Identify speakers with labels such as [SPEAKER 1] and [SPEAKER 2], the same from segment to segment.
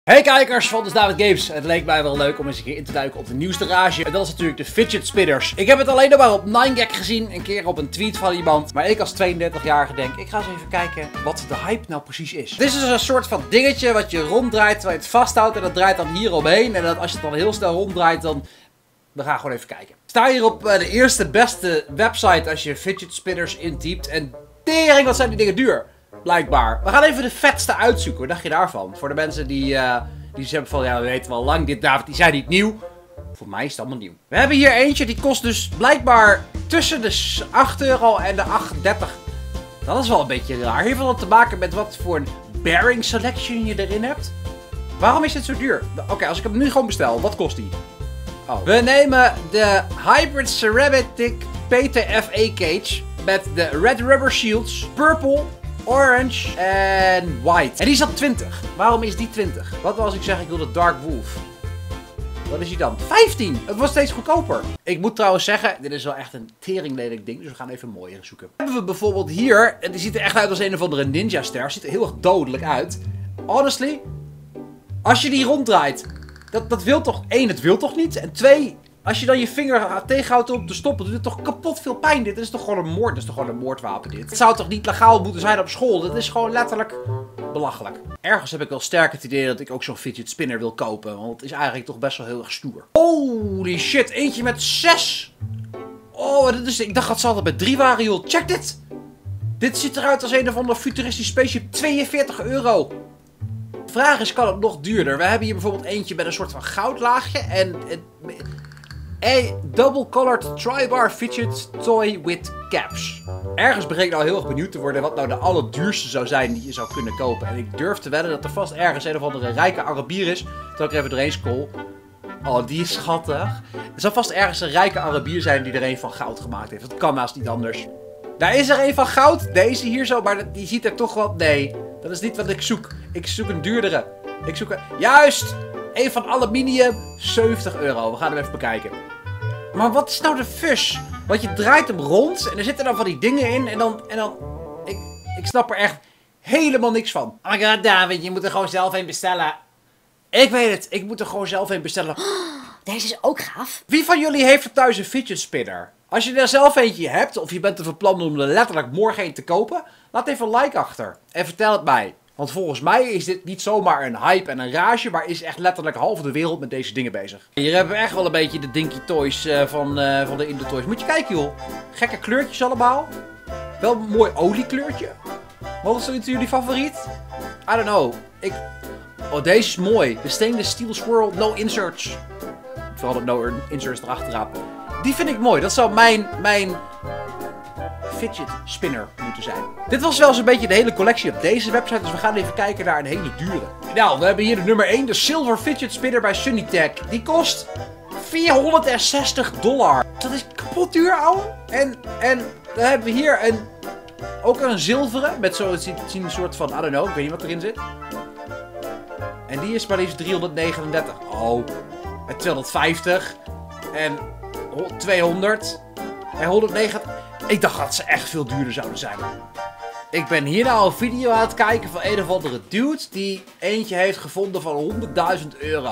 [SPEAKER 1] Hey kijkers van de David Games. Het leek mij wel leuk om eens een keer in te duiken op de nieuwste rage. En dat is natuurlijk de fidget spinners. Ik heb het alleen nog maar op 9gag gezien. Een keer op een tweet van iemand. Maar ik als 32-jarige denk, ik ga eens even kijken wat de hype nou precies is. Dit is dus een soort van dingetje wat je ronddraait terwijl je het vasthoudt. En dat draait dan hier omheen. En dat als je het dan heel snel ronddraait dan... We gaan gewoon even kijken. Sta hier op de eerste beste website als je fidget spinners intypt. En tering, wat zijn die dingen duur. Blijkbaar. We gaan even de vetste uitzoeken. Wat dacht je daarvan? Voor de mensen die zeggen van, ja, we weten wel lang dit, David, die zijn niet nieuw. Voor mij is het allemaal nieuw. We hebben hier eentje, die kost dus blijkbaar tussen de 8 euro en de 38. Dat is wel een beetje raar. Heeft wel te maken met wat voor een bearing selection je erin hebt. Waarom is dit zo duur? Oké, als ik hem nu gewoon bestel, wat kost die? Oh. We nemen de Hybrid Ceramic PTFE Cage met de Red Rubber Shields, Purple, Orange en White. En die is al 20. Waarom is die 20? Wat als ik zeg ik wil de Dark Wolf? Wat is die dan? 15! Het wordt steeds goedkoper. Ik moet trouwens zeggen, dit is wel echt een teringlelijk ding. Dus we gaan even een mooiere zoeken. Hebben we bijvoorbeeld hier, en die ziet er echt uit als een of andere ninja ster. Ziet er heel erg dodelijk uit. Honestly, als je die ronddraait, dat wil toch, 1, het wil toch niet? En 2, als je dan je vinger tegenhoudt om te stoppen, doet het toch kapot veel pijn. Dit is toch gewoon een moord, dit is toch gewoon een moordwapen dit. Het zou toch niet legaal moeten zijn op school? Dat is gewoon letterlijk belachelijk. Ergens heb ik wel sterk het idee dat ik ook zo'n fidget spinner wil kopen. Want het is eigenlijk toch best wel heel erg stoer. Holy shit, eentje met 6. Oh, dit is, ik dacht dat ze altijd met 3 waren, joh. Check dit. Dit ziet eruit als een of ander futuristisch spaceship. 42 euro. De vraag is, kan het nog duurder? We hebben hier bijvoorbeeld eentje met een soort van goudlaagje. En double colored tri-bar fidget toy with caps. Ergens begin ik nou heel erg benieuwd te worden wat nou de allerduurste zou zijn die je zou kunnen kopen. En ik durf te wedden dat er vast ergens een of andere rijke Arabier is. Terwijl ik er even doorheen scroll. Oh, die is schattig. Er zou vast ergens een rijke Arabier zijn die er een van goud gemaakt heeft. Dat kan naast niet anders. Daar is er een van goud. Deze hier zo, maar die ziet er toch wel... Nee, dat is niet wat ik zoek. Ik zoek een duurdere. Ik zoek een... Juist! Een van aluminium. 70 euro. We gaan hem even bekijken. Maar wat is nou de fuss? Want je draait hem rond en er zitten dan van die dingen in en dan... Ik snap er echt helemaal niks van. Oh my god, David, je moet er gewoon zelf een bestellen. Ik weet het, ik moet er gewoon zelf een bestellen.
[SPEAKER 2] Oh, deze is ook gaaf.
[SPEAKER 1] Wie van jullie heeft er thuis een fidget spinner? Als je er zelf eentje hebt, of je bent er van plan om er letterlijk morgen een te kopen, laat even een like achter. En vertel het mij. Want volgens mij is dit niet zomaar een hype en een rage, maar is echt letterlijk half de wereld met deze dingen bezig. Hier hebben we echt wel een beetje de Dinky Toys van de Indo Toys. Moet je kijken joh. Gekke kleurtjes allemaal. Wel een mooi oliekleurtje. Wat is jullie favoriet? I don't know. Oh, deze is mooi. De stainless steel swirl, no inserts. Vooral de no inserts erachteraan. Die vind ik mooi. Dat zou mijn fidget spinner moeten zijn. Dit was wel zo'n beetje de hele collectie op deze website, dus we gaan even kijken naar een hele dure. Nou, we hebben hier de nummer 1, de Silver Fidget Spinner bij Sunnytech. Die kost $460. Dat is kapot duur, ouwe. En dan hebben we hier ook een zilveren, met zo'n soort van, I don't know, ik weet niet wat erin zit. En die is maar liefst 339. Oh, en 250. En 200. En 109. Ik dacht dat ze echt veel duurder zouden zijn. Ik ben hier nou een video aan het kijken van een of andere dude die eentje heeft gevonden van €100.000.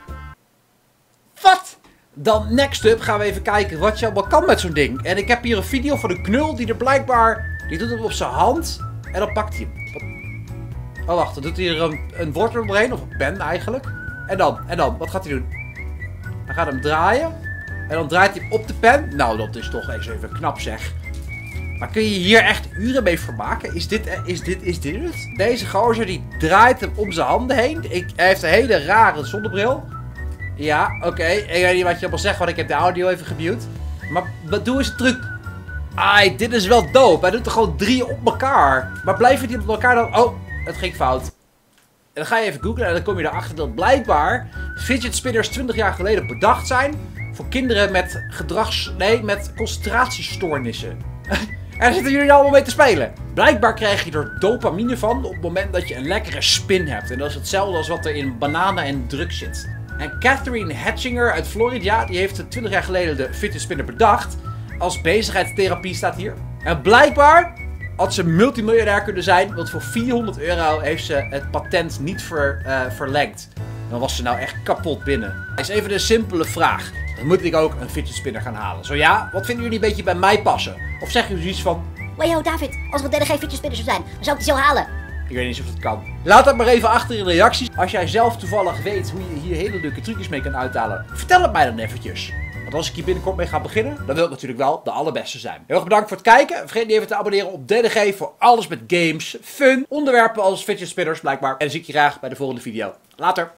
[SPEAKER 1] Wat? Dan next up gaan we even kijken wat je allemaal kan met zo'n ding. En ik heb hier een video van een knul die er blijkbaar... Die doet hem op zijn hand en dan pakt hij hem. Oh wacht, dan doet hij er een wortel omheen, of een pen eigenlijk. En dan, wat gaat hij doen? Hij gaat hem draaien. En dan draait hij hem op de pen. Nou, dat is toch eens even knap zeg. Maar kun je hier echt uren mee vermaken? Is dit het? Deze gozer die draait hem om zijn handen heen. Hij heeft een hele rare zonnebril. Ja, oké. Ik weet niet wat je allemaal zegt, want ik heb de audio even gemute. Maar doe eens een truc. Ai, dit is wel dope. Hij doet er gewoon 3 op elkaar. Maar blijven die op elkaar dan... Oh, het ging fout. En dan ga je even googlen en dan kom je erachter dat blijkbaar fidget spinners 20 jaar geleden bedacht zijn voor kinderen met met concentratiestoornissen. En daar zitten jullie allemaal mee te spelen. Blijkbaar krijg je er dopamine van op het moment dat je een lekkere spin hebt. En dat is hetzelfde als wat er in bananen en drugs zit. En Catherine Hatchinger uit Florida, die heeft 20 jaar geleden de fidget spinner bedacht. Als bezigheidstherapie staat hier. En blijkbaar had ze multimiljonair kunnen zijn, want voor €400 heeft ze het patent niet verlengd. dan was ze nou echt kapot binnen. Is even een simpele vraag. Dan moet ik ook een fidget spinner gaan halen. Zo ja, wat vinden jullie een beetje bij mij passen? Of zeggen jullie zoiets van...
[SPEAKER 2] Wajo, David, als er een derde geen fidget spinner zou zijn, dan zou ik die zo halen.
[SPEAKER 1] Ik weet niet of dat kan. Laat dat maar even achter in de reacties. Als jij zelf toevallig weet hoe je hier hele leuke trucjes mee kan uithalen, vertel het mij dan eventjes. Want als ik hier binnenkort mee ga beginnen, dan wil ik natuurlijk wel de allerbeste zijn. Heel erg bedankt voor het kijken. Vergeet niet even te abonneren op DDG voor alles met games, fun, onderwerpen als fidget spinners blijkbaar. En dan zie ik je graag bij de volgende video. Later!